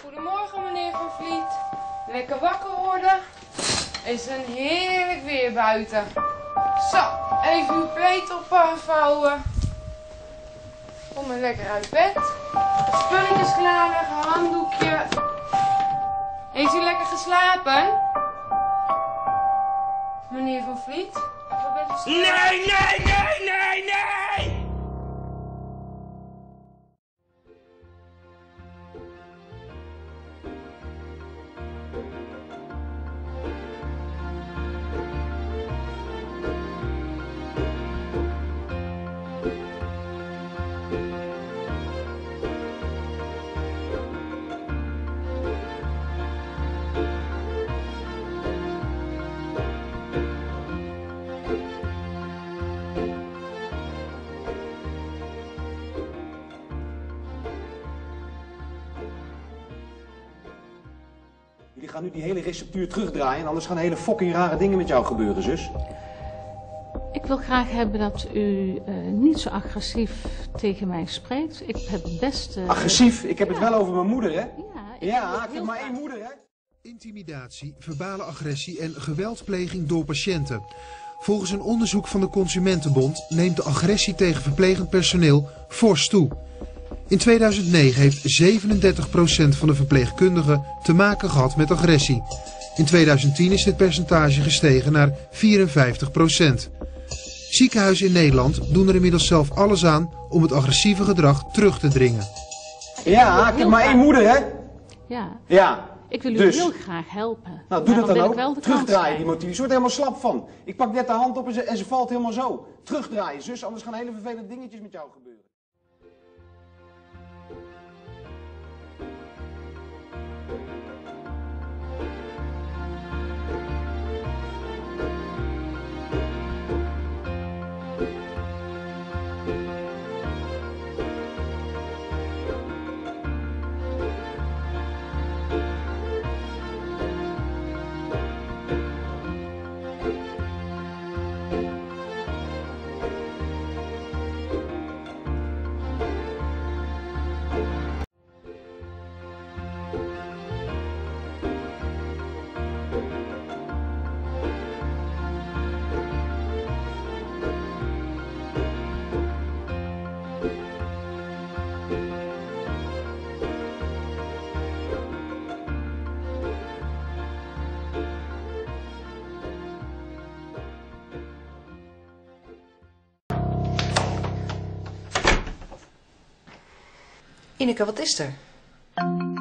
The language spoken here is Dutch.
Goedemorgen meneer Van Vliet. Lekker wakker worden. Het is een heerlijk weer buiten. Zo, even uw pleet opvouwen. Kom maar lekker uit bed. Spulletjes klaarleggen, handdoekje. Heeft u lekker geslapen? Meneer Van Vliet? Waar bent u slapen? Nee! Jullie gaan nu die hele receptuur terugdraaien, anders gaan hele fucking rare dingen met jou gebeuren, zus. Ik wil graag hebben dat u niet zo agressief tegen mij spreekt. Ik heb best... Agressief? Ik heb het wel over mijn moeder, hè? Ja, Ik heb maar één moeder, hè? Intimidatie, verbale agressie en geweldpleging door patiënten. Volgens een onderzoek van de Consumentenbond neemt de agressie tegen verplegend personeel fors toe. In 2009 heeft 37% van de verpleegkundigen te maken gehad met agressie. In 2010 is dit percentage gestegen naar 54%. Ziekenhuizen in Nederland doen er inmiddels zelf alles aan om het agressieve gedrag terug te dringen. Ja, ik heb maar één moeder, hè? Ja. Ik wil u Dus. heel graag helpen. Nou, doe dat dan ook. Terugdraaien Terugdraaien, die motief. Je wordt er helemaal slap van. Ik pak net de hand op en ze valt helemaal zo. Terugdraaien, zus, anders gaan hele vervelende dingetjes met jou gebeuren. Ineke, wat is er?